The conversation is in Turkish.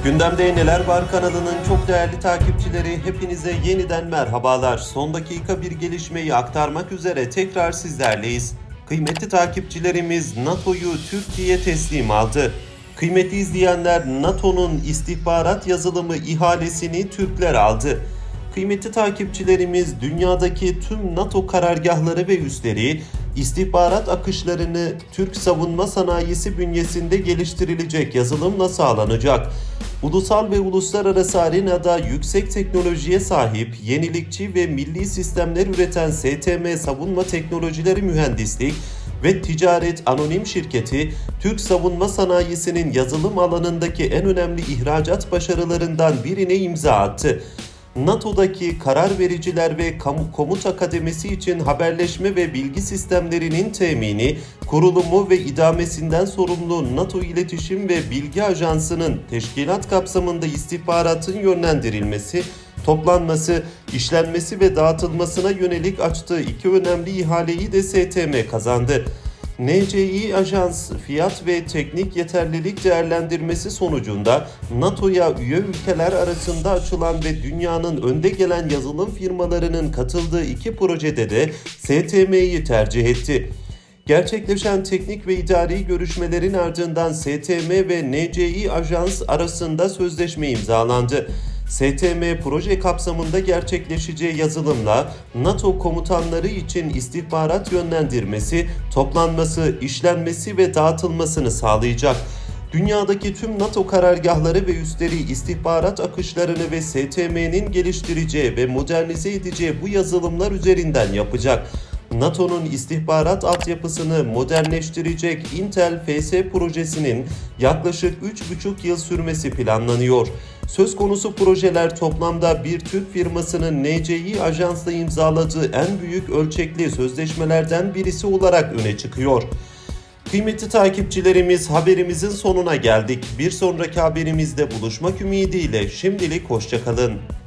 Gündemde Neler Var kanalının çok değerli takipçileri, hepinize yeniden merhabalar. Son dakika bir gelişmeyi aktarmak üzere tekrar sizlerleyiz. Kıymetli takipçilerimiz NATO'yu Türkiye teslim aldı. Kıymetli izleyenler, NATO'nun istihbarat yazılımı ihalesini Türkler aldı. Kıymetli takipçilerimiz, dünyadaki tüm NATO karargahları ve üsleri istihbarat akışlarını Türk savunma sanayisi bünyesinde geliştirilecek yazılımla sağlanacak. Ulusal ve uluslararası arenada yüksek teknolojiye sahip, yenilikçi ve milli sistemler üreten STM Savunma Teknolojileri Mühendislik ve Ticaret Anonim Şirketi, Türk savunma sanayisinin yazılım alanındaki en önemli ihracat başarılarından birine imza attı. NATO'daki karar vericiler ve komuta kademesi için haberleşme ve bilgi sistemlerinin temini, kurulumu ve idamesinden sorumlu NATO İletişim ve Bilgi Ajansı'nın teşkilat kapsamında istihbaratın yönlendirilmesi, toplanması, işlenmesi ve dağıtılmasına yönelik açtığı iki önemli ihaleyi de STM kazandı. NCI Ajans, fiyat ve teknik yeterlilik değerlendirmesi sonucunda NATO'ya üye ülkeler arasında açılan ve dünyanın önde gelen yazılım firmalarının katıldığı iki projede de STM'yi tercih etti. Gerçekleşen teknik ve idari görüşmelerin ardından STM ve NCI Ajans arasında sözleşme imzalandı. STM proje kapsamında gerçekleşeceği yazılımla NATO komutanları için istihbarat yönlendirmesi, toplanması, işlenmesi ve dağıtılmasını sağlayacak. Dünyadaki tüm NATO karargahları ve üsleri istihbarat akışlarını ve STM'nin geliştireceği ve modernize edeceği bu yazılımlar üzerinden yapacak. NATO'nun istihbarat altyapısını modernleştirecek Intel FS projesinin yaklaşık 3,5 yıl sürmesi planlanıyor. Söz konusu projeler toplamda bir Türk firmasının NCI Ajans'la imzaladığı en büyük ölçekli sözleşmelerden birisi olarak öne çıkıyor. Kıymetli takipçilerimiz, haberimizin sonuna geldik. Bir sonraki haberimizde buluşmak ümidiyle şimdilik hoşça kalın.